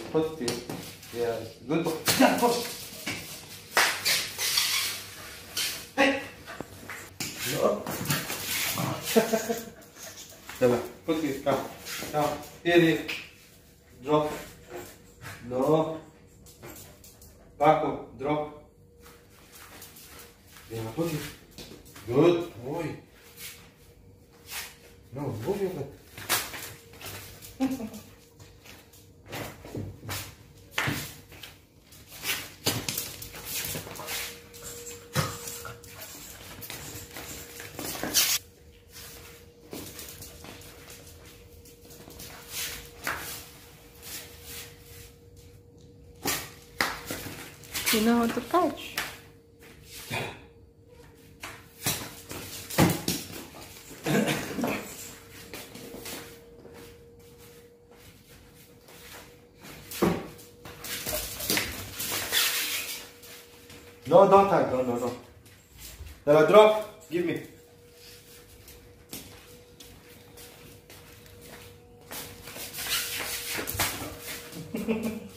put it here. Yes, good boy. Yeah, push. Hey. No. Put it. Come. Come. Here. Drop. No. Paco, drop. Yeah, put it. Good boy. No, move your leg. You know how to catch. No, don't tag. No. Now drop. Give me.